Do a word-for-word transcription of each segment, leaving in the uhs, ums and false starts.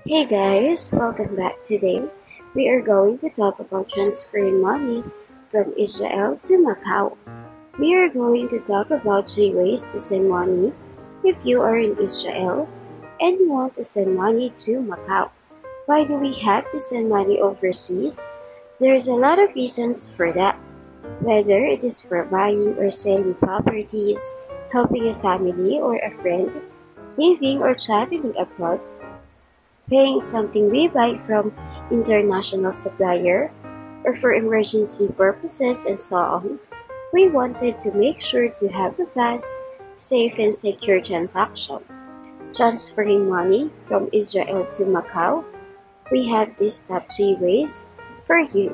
Hey guys, welcome back. Today we are going to talk about transferring money from Israel to Macau. We are going to talk about three ways to send money if you are in Israel and you want to send money to Macau. Why do we have to send money overseas? There's a lot of reasons for that. Whether it is for buying or selling properties, helping a family or a friend, living or traveling abroad, paying something we buy from international supplier, or for emergency purposes and so on, we wanted to make sure to have a fast, safe and secure transaction. Transferring money from Israel to Macau, we have these top three ways for you.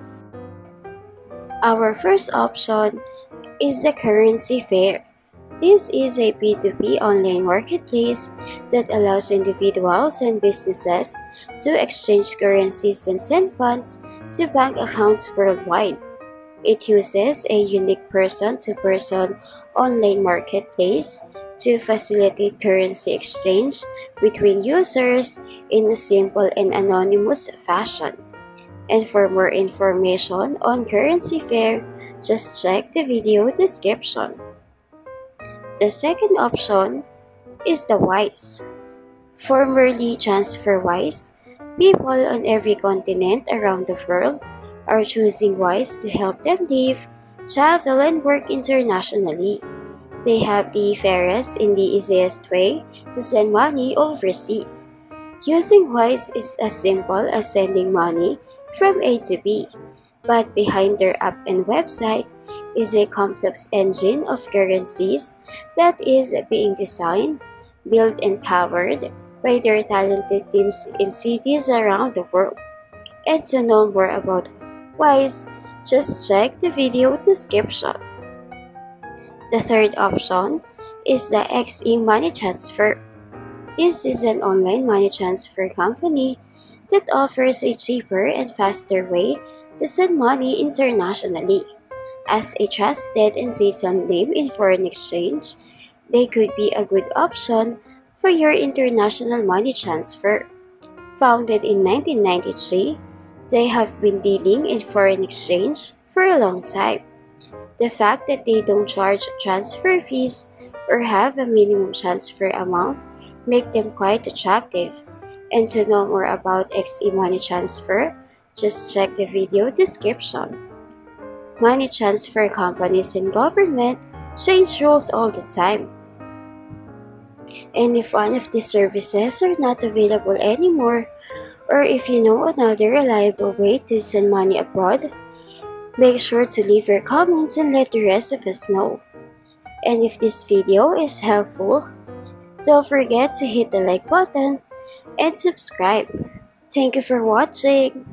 Our first option is the currency fair. This is a P two P online marketplace that allows individuals and businesses to exchange currencies and send funds to bank accounts worldwide. It uses a unique person-to-person online marketplace to facilitate currency exchange between users in a simple and anonymous fashion. And for more information on Currency Fair, just check the video description. The second option is the Wise. Formerly TransferWise, people on every continent around the world are choosing Wise to help them live, travel, and work internationally. They have the fairest and the easiest way to send money overseas. Using Wise is as simple as sending money from A to B, but behind their app and website is a complex engine of currencies that is being designed, built, and powered by their talented teams in cities around the world. And to know more about Wise, just check the video description. The third option is the X E Money Transfer. This is an online money transfer company that offers a cheaper and faster way to send money internationally. As a trusted and seasoned name in foreign exchange, they could be a good option for your international money transfer. Founded in nineteen ninety-three, they have been dealing in foreign exchange for a long time. The fact that they don't charge transfer fees or have a minimum transfer amount make them quite attractive. And to know more about X E Money Transfer, just check the video description. Money transfer companies and government change rules all the time. And if one of these services are not available anymore, or if you know another reliable way to send money abroad, make sure to leave your comments and let the rest of us know. And if this video is helpful, don't forget to hit the like button and subscribe. Thank you for watching.